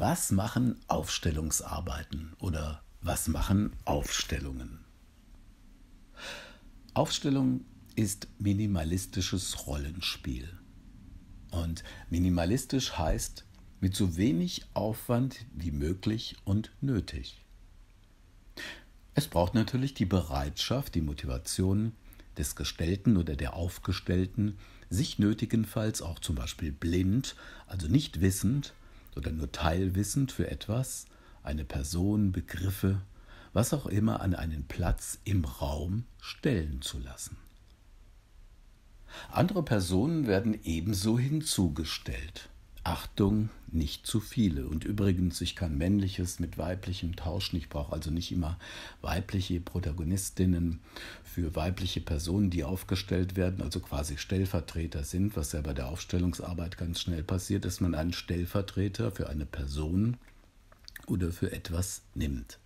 Was machen Aufstellungsarbeiten oder was machen Aufstellungen? Aufstellung ist minimalistisches Rollenspiel. Und minimalistisch heißt mit so wenig Aufwand wie möglich und nötig. Es braucht natürlich die Bereitschaft, die Motivation des Gestellten oder der Aufgestellten, sich nötigenfalls auch zum Beispiel blind, also nicht wissend oder nur teilwissend für etwas, eine Person, Begriffe, was auch immer an einen Platz im Raum stellen zu lassen. Andere Personen werden ebenso hinzugestellt. Achtung, nicht zu viele. Und übrigens, ich kann Männliches mit Weiblichem tauschen. Ich brauche also nicht immer weibliche Protagonistinnen für weibliche Personen, die aufgestellt werden, also quasi Stellvertreter sind, was ja bei der Aufstellungsarbeit ganz schnell passiert, dass man einen Stellvertreter für eine Person oder für etwas nimmt.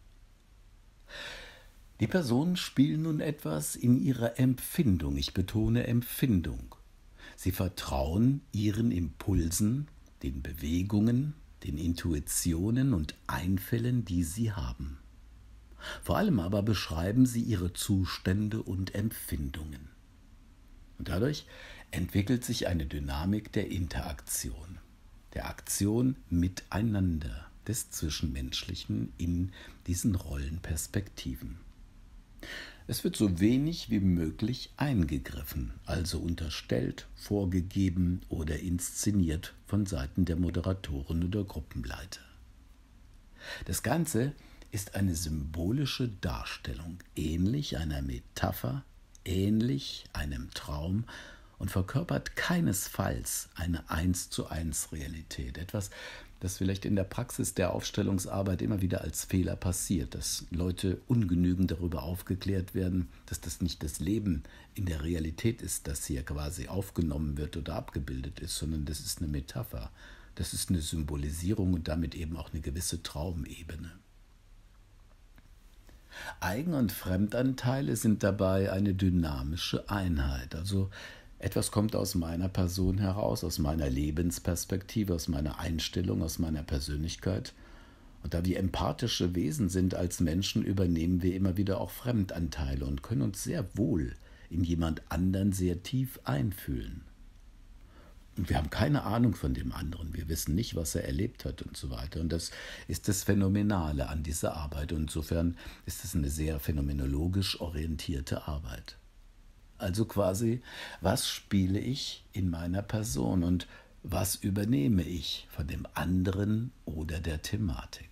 Die Personen spielen nun etwas in ihrer Empfindung. Ich betone Empfindung. Sie vertrauen ihren Impulsen, den Bewegungen, den Intuitionen und Einfällen, die sie haben. Vor allem aber beschreiben sie ihre Zustände und Empfindungen. Und dadurch entwickelt sich eine Dynamik der Interaktion, der Aktion miteinander, des Zwischenmenschlichen in diesen Rollenperspektiven. Es wird so wenig wie möglich eingegriffen, also unterstellt, vorgegeben oder inszeniert von Seiten der Moderatoren oder Gruppenleiter. Das Ganze ist eine symbolische Darstellung, ähnlich einer Metapher, ähnlich einem Traum und verkörpert keinesfalls eine 1:1 Realität. Etwas, das vielleicht in der Praxis der Aufstellungsarbeit immer wieder als Fehler passiert, dass Leute ungenügend darüber aufgeklärt werden, dass das nicht das Leben in der Realität ist, das hier quasi aufgenommen wird oder abgebildet ist, sondern das ist eine Metapher, das ist eine Symbolisierung und damit eben auch eine gewisse Traumebene. Eigen- und Fremdanteile sind dabei eine dynamische Einheit, also etwas kommt aus meiner Person heraus, aus meiner Lebensperspektive, aus meiner Einstellung, aus meiner Persönlichkeit. Und da wir empathische Wesen sind als Menschen, übernehmen wir immer wieder auch Fremdanteile und können uns sehr wohl in jemand anderen sehr tief einfühlen. Und wir haben keine Ahnung von dem anderen, wir wissen nicht, was er erlebt hat und so weiter. Und das ist das Phänomenale an dieser Arbeit. Und insofern ist es eine sehr phänomenologisch orientierte Arbeit. Also quasi, was spiele ich in meiner Person und was übernehme ich von dem anderen oder der Thematik?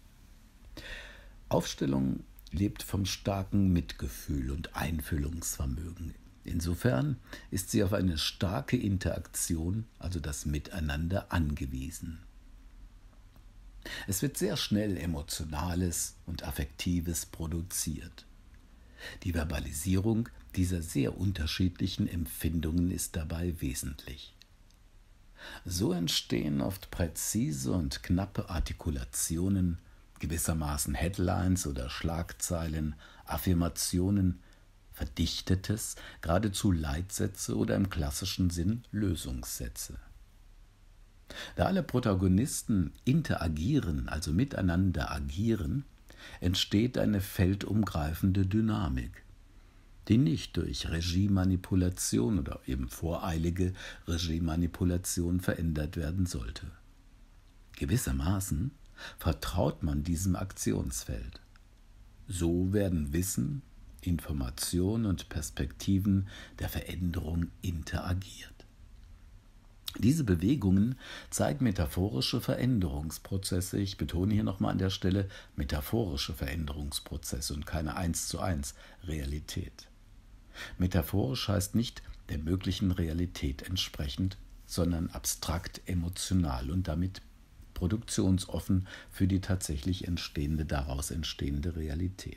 Aufstellung lebt vom starken Mitgefühl und Einfühlungsvermögen. Insofern ist sie auf eine starke Interaktion, also das Miteinander, angewiesen. Es wird sehr schnell Emotionales und Affektives produziert. Die Verbalisierung dieser sehr unterschiedlichen Empfindungen ist dabei wesentlich. So entstehen oft präzise und knappe Artikulationen, gewissermaßen Headlines oder Schlagzeilen, Affirmationen, Verdichtetes, geradezu Leitsätze oder im klassischen Sinn Lösungssätze. Da alle Protagonisten interagieren, also miteinander agieren, entsteht eine feldumgreifende Dynamik, die nicht durch Regiemanipulation oder eben voreilige Regiemanipulation verändert werden sollte. Gewissermaßen vertraut man diesem Aktionsfeld. So werden Wissen, Information und Perspektiven der Veränderung interagiert. Diese Bewegungen zeigen metaphorische Veränderungsprozesse. Ich betone hier nochmal an der Stelle metaphorische Veränderungsprozesse und keine 1:1 Realität. Metaphorisch heißt nicht der möglichen Realität entsprechend, sondern abstrakt emotional und damit produktionsoffen für die tatsächlich daraus entstehende Realität.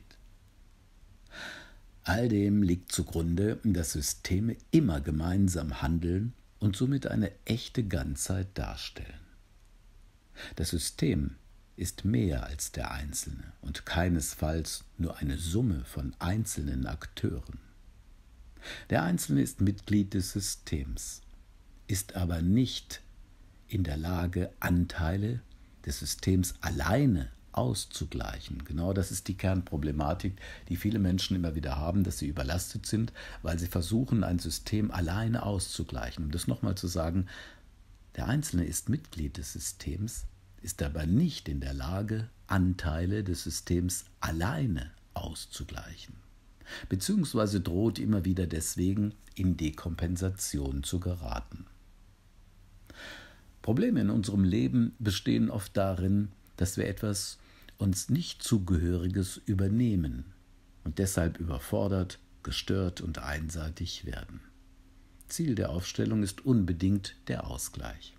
All dem liegt zugrunde, dass Systeme immer gemeinsam handeln und somit eine echte Ganzheit darstellen. Das System ist mehr als der Einzelne und keinesfalls nur eine Summe von einzelnen Akteuren. Der Einzelne ist Mitglied des Systems, ist aber nicht in der Lage, Anteile des Systems alleine auszugleichen. Genau das ist die Kernproblematik, die viele Menschen immer wieder haben, dass sie überlastet sind, weil sie versuchen, ein System alleine auszugleichen. Um das nochmal zu sagen, der Einzelne ist Mitglied des Systems, ist aber nicht in der Lage, Anteile des Systems alleine auszugleichen, beziehungsweise droht immer wieder deswegen in Dekompensation zu geraten. Probleme in unserem Leben bestehen oft darin, dass wir etwas uns nicht Zugehöriges übernehmen und deshalb überfordert, gestört und einseitig werden. Ziel der Aufstellung ist unbedingt der Ausgleich.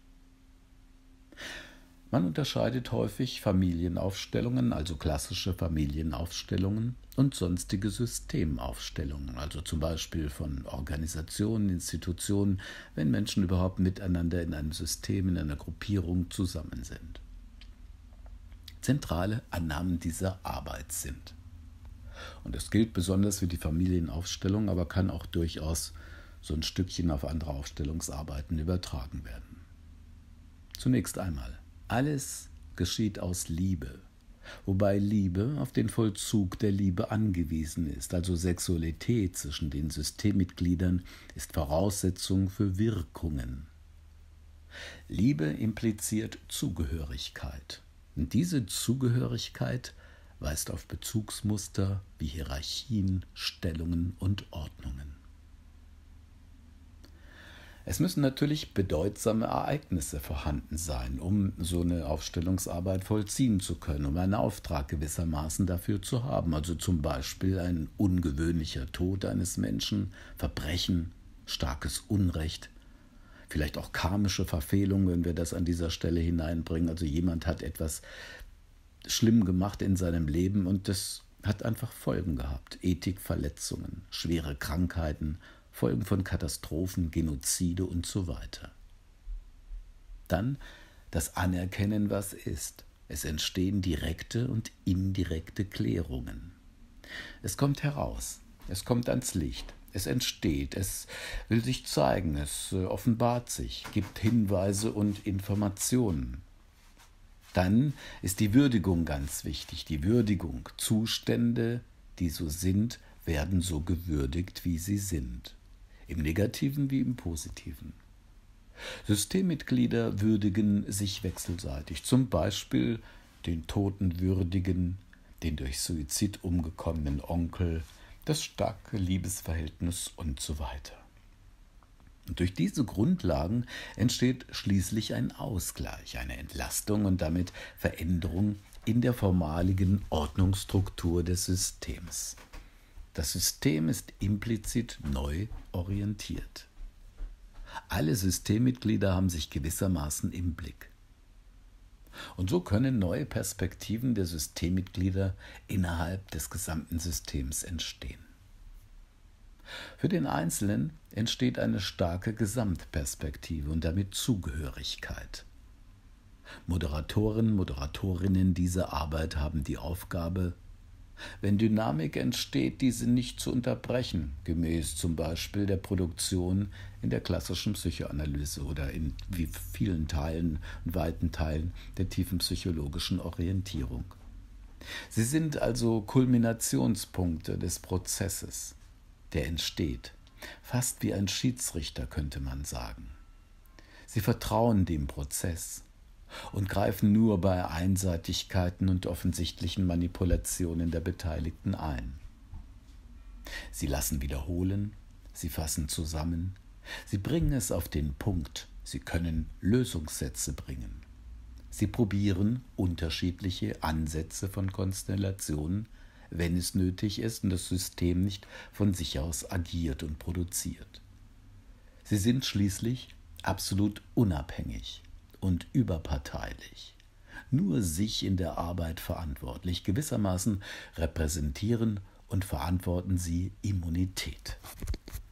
Man unterscheidet häufig Familienaufstellungen, also klassische Familienaufstellungen, und sonstige Systemaufstellungen, also zum Beispiel von Organisationen, Institutionen, wenn Menschen überhaupt miteinander in einem System, in einer Gruppierung zusammen sind. Zentrale Annahmen dieser Arbeit sind. Und das gilt besonders für die Familienaufstellung, aber kann auch durchaus so ein Stückchen auf andere Aufstellungsarbeiten übertragen werden. Zunächst einmal, alles geschieht aus Liebe, wobei Liebe auf den Vollzug der Liebe angewiesen ist, also Sexualität zwischen den Systemmitgliedern ist Voraussetzung für Wirkungen. Liebe impliziert Zugehörigkeit. Und diese Zugehörigkeit weist auf Bezugsmuster wie Hierarchien, Stellungen und Ordnungen. Es müssen natürlich bedeutsame Ereignisse vorhanden sein, um so eine Aufstellungsarbeit vollziehen zu können, um einen Auftrag gewissermaßen dafür zu haben. Also zum Beispiel ein ungewöhnlicher Tod eines Menschen, Verbrechen, starkes Unrecht, vielleicht auch karmische Verfehlung, wenn wir das an dieser Stelle hineinbringen. Also jemand hat etwas schlimm gemacht in seinem Leben und das hat einfach Folgen gehabt. Ethikverletzungen, schwere Krankheiten, Folgen von Katastrophen, Genozide und so weiter. Dann das Anerkennen, was ist. Es entstehen direkte und indirekte Klärungen. Es kommt heraus, es kommt ans Licht. Es entsteht, es will sich zeigen, es offenbart sich, gibt Hinweise und Informationen. Dann ist die Würdigung ganz wichtig, die Würdigung. Zustände, die so sind, werden so gewürdigt, wie sie sind. Im Negativen wie im Positiven. Systemmitglieder würdigen sich wechselseitig, zum Beispiel den Toten würdigen, den durch Suizid umgekommenen Onkel, das starke Liebesverhältnis und so weiter. Und durch diese Grundlagen entsteht schließlich ein Ausgleich, eine Entlastung und damit Veränderung in der formaligen Ordnungsstruktur des Systems. Das System ist implizit neu orientiert. Alle Systemmitglieder haben sich gewissermaßen im Blick. Und so können neue Perspektiven der Systemmitglieder innerhalb des gesamten Systems entstehen. Für den Einzelnen entsteht eine starke Gesamtperspektive und damit Zugehörigkeit. Moderatoren, Moderatorinnen dieser Arbeit haben die Aufgabe, wenn Dynamik entsteht, diese nicht zu unterbrechen, gemäß zum Beispiel der Produktion in der klassischen Psychoanalyse oder in wie vielen Teilen und weiten Teilen der tiefen psychologischen Orientierung. Sie sind also Kulminationspunkte des Prozesses, der entsteht, fast wie ein Schiedsrichter könnte man sagen. Sie vertrauen dem Prozess und greifen nur bei Einseitigkeiten und offensichtlichen Manipulationen der Beteiligten ein. Sie lassen wiederholen, sie fassen zusammen, sie bringen es auf den Punkt, sie können Lösungssätze bringen. Sie probieren unterschiedliche Ansätze von Konstellationen, wenn es nötig ist und das System nicht von sich aus agiert und produziert. Sie sind schließlich absolut unabhängig und überparteilich, nur sich in der Arbeit verantwortlich, gewissermaßen repräsentieren und verantworten sie Immunität.